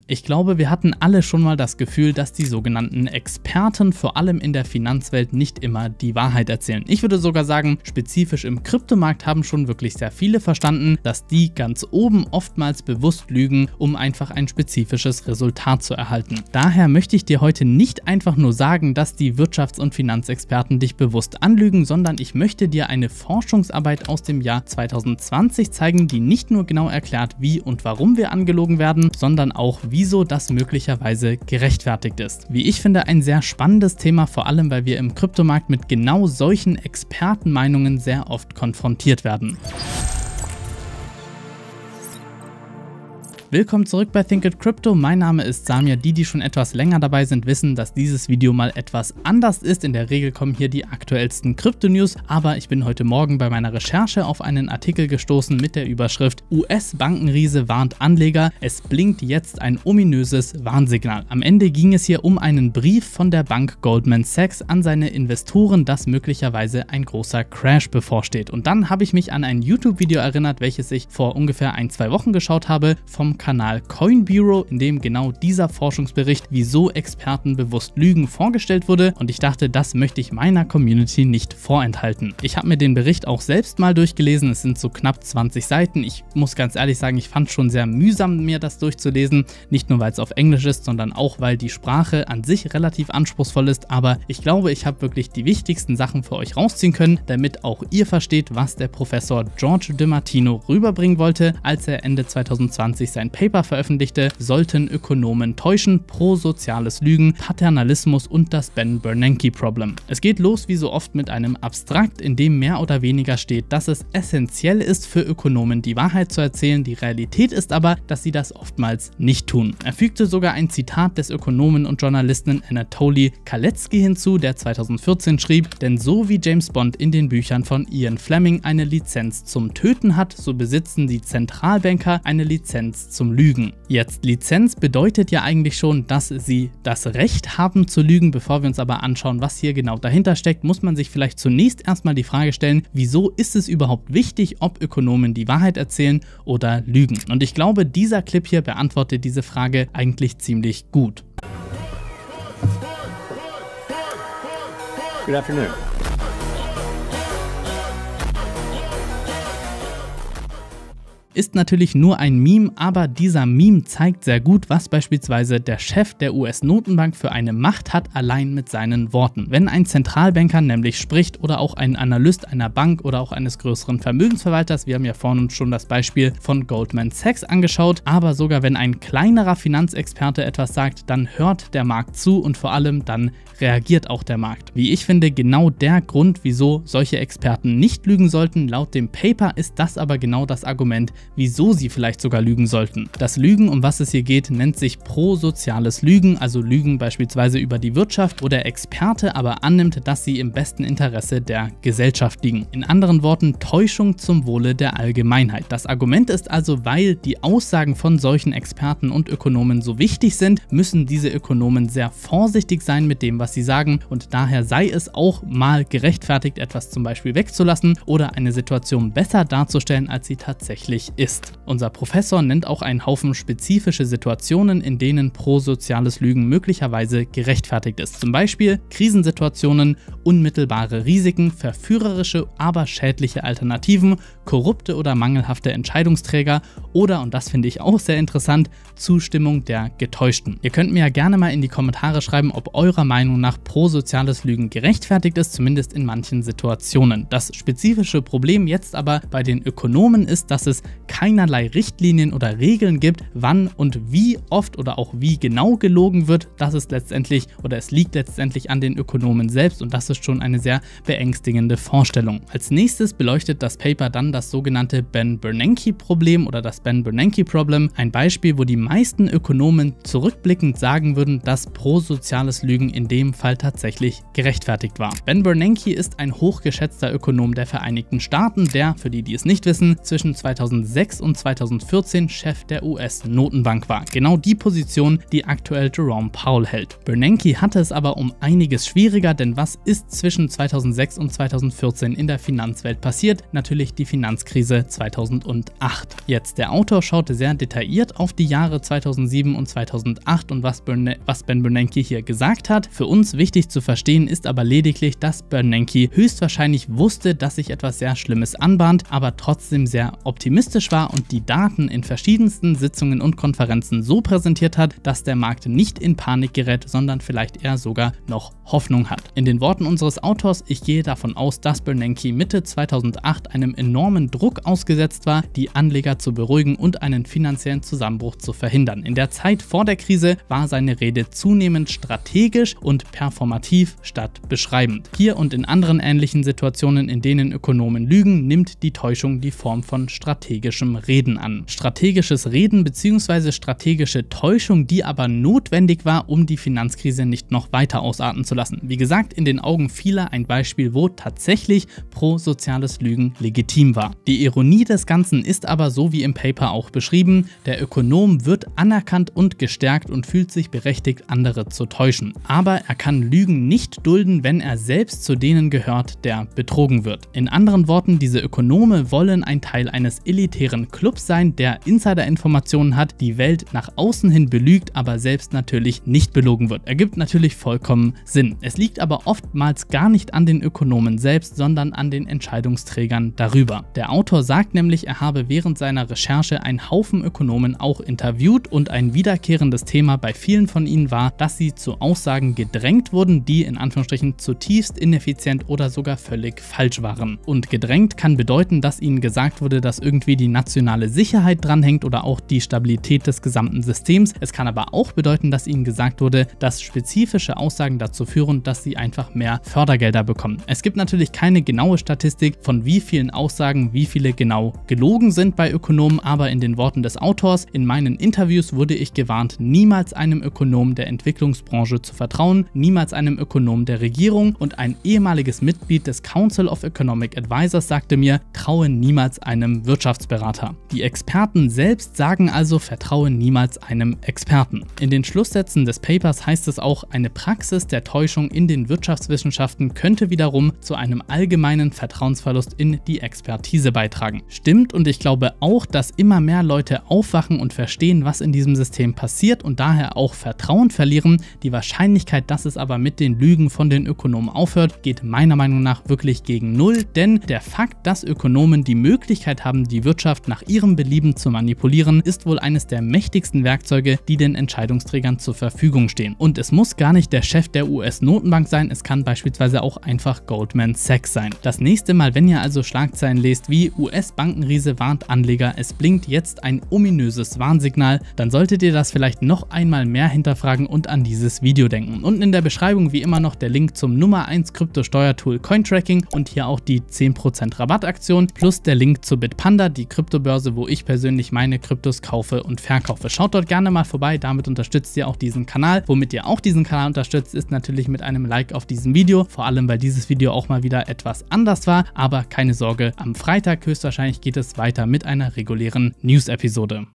Ich glaube, wir hatten alle schon mal das Gefühl, dass die sogenannten Experten vor allem in der Finanzwelt nicht immer die Wahrheit erzählen. Ich würde sogar sagen, spezifisch im Kryptomarkt haben schon wirklich sehr viele verstanden, dass die ganz oben oftmals bewusst lügen, um einfach ein spezifisches Resultat zu erhalten. Daher möchte ich dir heute nicht einfach nur sagen, dass die Wirtschafts- und Finanzexperten dich bewusst anlügen, sondern ich möchte dir eine Forschungsarbeit aus dem Jahr 2020 zeigen, die nicht nur genau erklärt, wie und warum wir angelogen werden, sondern auch, wieso das möglicherweise gerechtfertigt ist. Wie ich finde, ein sehr spannendes Thema, vor allem weil wir im Kryptomarkt mit genau solchen Expertenmeinungen sehr oft konfrontiert werden. Willkommen zurück bei Think It Crypto. Mein Name ist Samir. Die schon etwas länger dabei sind, wissen, dass dieses Video mal etwas anders ist. In der Regel kommen hier die aktuellsten Krypto-News, aber ich bin heute Morgen bei meiner Recherche auf einen Artikel gestoßen mit der Überschrift US-Bankenriese warnt Anleger, es blinkt jetzt ein ominöses Warnsignal. Am Ende ging es hier um einen Brief von der Bank Goldman Sachs an seine Investoren, dass möglicherweise ein großer Crash bevorsteht. Und dann habe ich mich an ein YouTube-Video erinnert, welches ich vor ungefähr 1-2 Wochen geschaut habe, vom Kanal Coin Bureau, in dem genau dieser Forschungsbericht, wieso Experten bewusst lügen, vorgestellt wurde, und ich dachte, das möchte ich meiner Community nicht vorenthalten. Ich habe mir den Bericht auch selbst mal durchgelesen, es sind so knapp 20 Seiten. Ich muss ganz ehrlich sagen, ich fand es schon sehr mühsam, mir das durchzulesen, nicht nur weil es auf Englisch ist, sondern auch weil die Sprache an sich relativ anspruchsvoll ist, aber ich glaube, ich habe wirklich die wichtigsten Sachen für euch rausziehen können, damit auch ihr versteht, was der Professor George DiMartino rüberbringen wollte, als er Ende 2020 sein Paper veröffentlichte, sollten Ökonomen täuschen, prosoziales Lügen, Paternalismus und das Ben Bernanke-Problem. Es geht los wie so oft mit einem Abstrakt, in dem mehr oder weniger steht, dass es essentiell ist für Ökonomen, die Wahrheit zu erzählen. Die Realität ist aber, dass sie das oftmals nicht tun. Er fügte sogar ein Zitat des Ökonomen und Journalisten Anatoly Kalecki hinzu, der 2014 schrieb, denn so wie James Bond in den Büchern von Ian Fleming eine Lizenz zum Töten hat, so besitzen die Zentralbanker eine Lizenz zum Lügen. Jetzt, Lizenz bedeutet ja eigentlich schon, dass sie das Recht haben zu lügen. Bevor wir uns aber anschauen, was hier genau dahinter steckt, muss man sich vielleicht zunächst erstmal die Frage stellen, wieso ist es überhaupt wichtig, ob Ökonomen die Wahrheit erzählen oder lügen? Und ich glaube, dieser Clip hier beantwortet diese Frage eigentlich ziemlich gut. Good afternoon. Ist natürlich nur ein Meme, aber dieser Meme zeigt sehr gut, was beispielsweise der Chef der US-Notenbank für eine Macht hat, allein mit seinen Worten. Wenn ein Zentralbanker nämlich spricht oder auch ein Analyst einer Bank oder auch eines größeren Vermögensverwalters, wir haben ja vorhin uns schon das Beispiel von Goldman Sachs angeschaut, aber sogar wenn ein kleinerer Finanzexperte etwas sagt, dann hört der Markt zu und vor allem dann reagiert auch der Markt. Wie ich finde, genau der Grund, wieso solche Experten nicht lügen sollten. Laut dem Paper ist das aber genau das Argument, wieso sie vielleicht sogar lügen sollten. Das Lügen, um was es hier geht, nennt sich prosoziales Lügen, also Lügen beispielsweise über die Wirtschaft, wo der Experte aber annimmt, dass sie im besten Interesse der Gesellschaft liegen. In anderen Worten, Täuschung zum Wohle der Allgemeinheit. Das Argument ist also, weil die Aussagen von solchen Experten und Ökonomen so wichtig sind, müssen diese Ökonomen sehr vorsichtig sein mit dem, was sie sagen, und daher sei es auch mal gerechtfertigt, etwas zum Beispiel wegzulassen oder eine Situation besser darzustellen, als sie tatsächlich ist. Unser Professor nennt auch einen Haufen spezifische Situationen, in denen prosoziales Lügen möglicherweise gerechtfertigt ist. Zum Beispiel Krisensituationen, unmittelbare Risiken, verführerische, aber schädliche Alternativen, korrupte oder mangelhafte Entscheidungsträger oder, und das finde ich auch sehr interessant, Zustimmung der Getäuschten. Ihr könnt mir ja gerne mal in die Kommentare schreiben, ob eurer Meinung nach prosoziales Lügen gerechtfertigt ist, zumindest in manchen Situationen. Das spezifische Problem jetzt aber bei den Ökonomen ist, dass es keinerlei Richtlinien oder Regeln gibt, wann und wie oft oder auch wie genau gelogen wird. Das ist letztendlich, oder es liegt letztendlich an den Ökonomen selbst, und das ist schon eine sehr beängstigende Vorstellung. Als nächstes beleuchtet das Paper dann das sogenannte Ben Bernanke-Problem oder das Ben Bernanke-Problem, ein Beispiel, wo die meisten Ökonomen zurückblickend sagen würden, dass prosoziales Lügen in dem Fall tatsächlich gerechtfertigt war. Ben Bernanke ist ein hochgeschätzter Ökonom der Vereinigten Staaten, der, für die, die es nicht wissen, zwischen 2006 2006 und 2014 Chef der US-Notenbank war. Genau die Position, die aktuell Jerome Powell hält. Bernanke hatte es aber um einiges schwieriger, denn was ist zwischen 2006 und 2014 in der Finanzwelt passiert? Natürlich die Finanzkrise 2008. Jetzt, der Autor schaute sehr detailliert auf die Jahre 2007 und 2008 und was Ben Bernanke hier gesagt hat. Für uns wichtig zu verstehen ist aber lediglich, dass Bernanke höchstwahrscheinlich wusste, dass sich etwas sehr Schlimmes anbahnt, aber trotzdem sehr optimistisch war und die Daten in verschiedensten Sitzungen und Konferenzen so präsentiert hat, dass der Markt nicht in Panik gerät, sondern vielleicht eher sogar noch Hoffnung hat. In den Worten unseres Autors: Ich gehe davon aus, dass Bernanke Mitte 2008 einem enormen Druck ausgesetzt war, die Anleger zu beruhigen und einen finanziellen Zusammenbruch zu verhindern. In der Zeit vor der Krise war seine Rede zunehmend strategisch und performativ statt beschreibend. Hier und in anderen ähnlichen Situationen, in denen Ökonomen lügen, nimmt die Täuschung die Form von strategischem Reden an. Strategisches Reden bzw. strategische Täuschung, die aber notwendig war, um die Finanzkrise nicht noch weiter ausarten zu lassen. Wie gesagt, in den Augen vieler ein Beispiel, wo tatsächlich prosoziales Lügen legitim war. Die Ironie des Ganzen ist aber, so wie im Paper auch beschrieben, der Ökonom wird anerkannt und gestärkt und fühlt sich berechtigt, andere zu täuschen. Aber er kann Lügen nicht dulden, wenn er selbst zu denen gehört, der betrogen wird. In anderen Worten, diese Ökonome wollen ein Teil eines elitären Clubs sein, der Insiderinformationen hat, die Welt nach außen hin belügt, aber selbst natürlich nicht belogen wird. Ergibt natürlich vollkommen Sinn. Es liegt aber oftmals gar nicht an den Ökonomen selbst, sondern an den Entscheidungsträgern darüber. Der Autor sagt nämlich, er habe während seiner Recherche einen Haufen Ökonomen auch interviewt und ein wiederkehrendes Thema bei vielen von ihnen war, dass sie zu Aussagen gedrängt wurden, die in Anführungsstrichen zutiefst ineffizient oder sogar völlig falsch waren. Und gedrängt kann bedeuten, dass ihnen gesagt wurde, dass irgendwie die nationale Sicherheit dranhängt oder auch die Stabilität des gesamten Systems. Es kann aber auch bedeuten, dass ihnen gesagt wurde, dass spezifische Aussagen dazu führen, dass sie einfach mehr Fördergelder bekommen. Es gibt natürlich keine genaue Statistik, von wie vielen Aussagen wie viele genau gelogen sind bei Ökonomen, aber in den Worten des Autors: In meinen Interviews wurde ich gewarnt, niemals einem Ökonom der Entwicklungsbranche zu vertrauen, niemals einem Ökonom der Regierung, und ein ehemaliges Mitglied des Council of Economic Advisors sagte mir, traue niemals einem Wirtschaftsberater. Die Experten selbst sagen also, vertraue niemals einem Experten. In den Schlusssätzen des Papers heißt es auch, eine Praxis der Täuschung in den Wirtschaftswissenschaften könnte wiederum zu einem allgemeinen Vertrauensverlust in die Expertise beitragen. Stimmt, und ich glaube auch, dass immer mehr Leute aufwachen und verstehen, was in diesem System passiert und daher auch Vertrauen verlieren. Die Wahrscheinlichkeit, dass es aber mit den Lügen von den Ökonomen aufhört, geht meiner Meinung nach wirklich gegen null, denn der Fakt, dass Ökonomen die Möglichkeit haben, die Wirtschaft nach ihrem Belieben zu manipulieren, ist wohl eines der mächtigsten Werkzeuge, die den Entscheidungsträgern zur Verfügung stehen. Und es muss gar nicht der Chef der US-Notenbank sein, es kann beispielsweise auch einfach Goldman Sachs sein. Das nächste Mal, wenn ihr also Schlagzeilen lest wie US-Bankenriese warnt Anleger, es blinkt jetzt ein ominöses Warnsignal, dann solltet ihr das vielleicht noch einmal mehr hinterfragen und an dieses Video denken. Unten in der Beschreibung wie immer noch der Link zum Nummer 1 Krypto-Steuertool Cointracking und hier auch die 10% Rabattaktion plus der Link zu Bitpanda, die Kryptobörse, wo ich persönlich meine Kryptos kaufe und verkaufe. Schaut dort gerne mal vorbei, damit unterstützt ihr auch diesen Kanal. Womit ihr auch diesen Kanal unterstützt, ist natürlich mit einem Like auf diesem Video, vor allem weil dieses Video auch mal wieder etwas anders war, aber keine Sorge, am Freitag höchstwahrscheinlich geht es weiter mit einer regulären News-Episode.